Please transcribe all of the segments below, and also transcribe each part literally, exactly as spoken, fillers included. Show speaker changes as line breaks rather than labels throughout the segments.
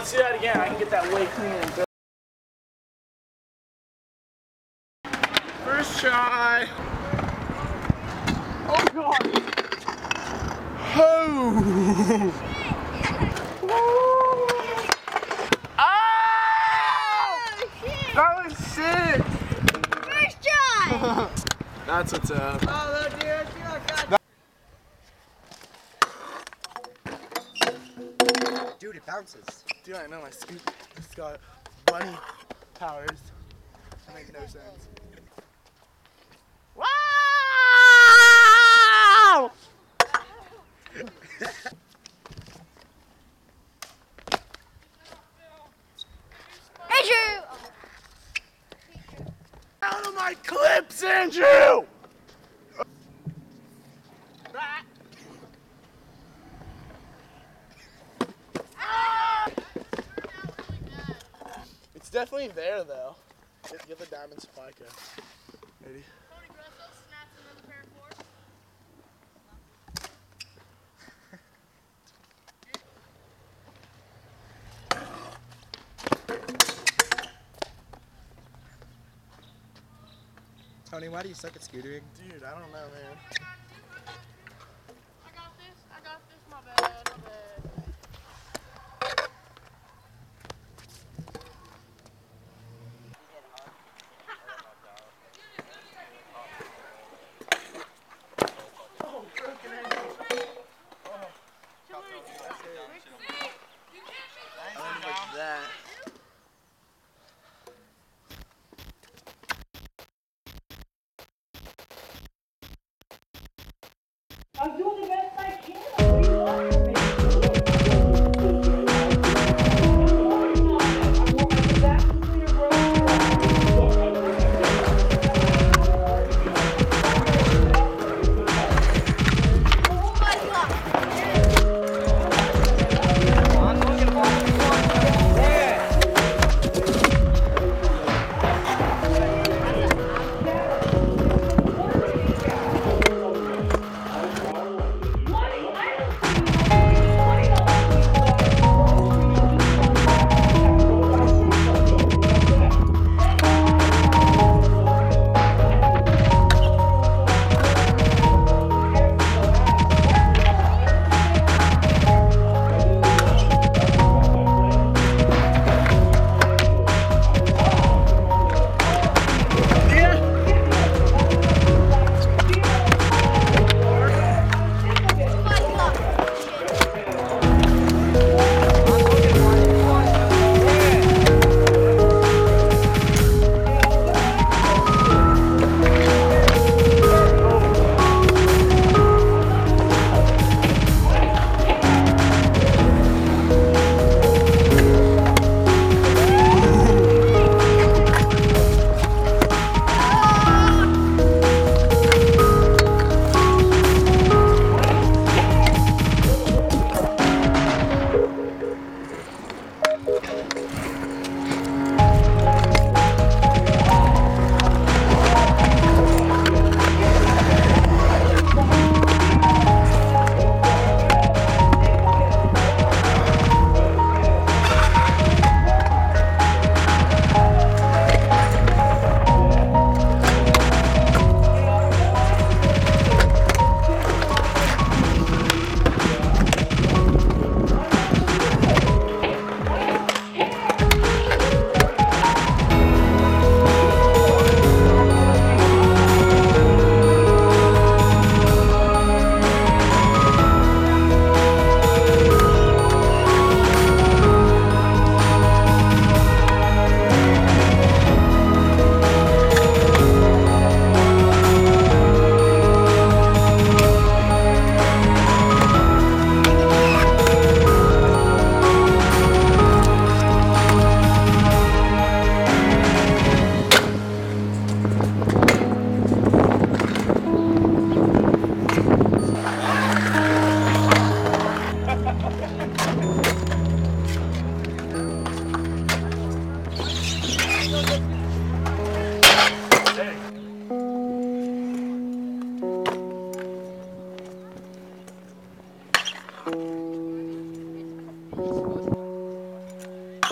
let's do that again. I can get that way cleaner and good. First try. Oh god. Oh. Oh! That was sick.
First try.
That's what's up.
Oh, dude, God. Dude, it bounces.
Dude, I know my scoop has got bunny powers. That makes no sense. Wow!
Andrew!
Out of my clips, Andrew! It's definitely there though. Get, get the diamond supply code. Ready?
Tony Grosso snaps another pair of fours.
Tony, why do you suck at scootering?
Dude, I don't know, man.
I got this, I got this, my bad, my bad.
That.
I'm doing the best I can. What do you want from me?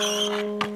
Bye.